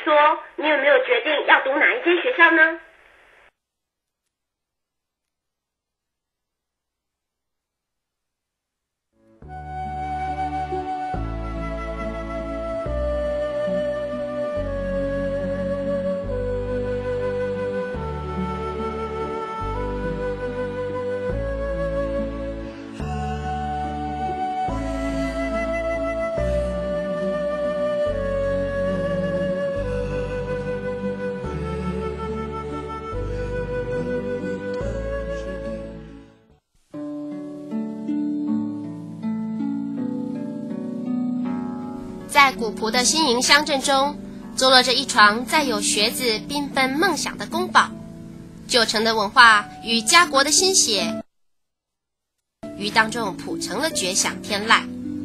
说，你有没有决定要读哪一间学校呢？ 在古朴的新营乡镇中，坐落着一床载有学子缤纷梦想的宫堡。旧城的文化与家国的心血于当中谱成了绝响天籁。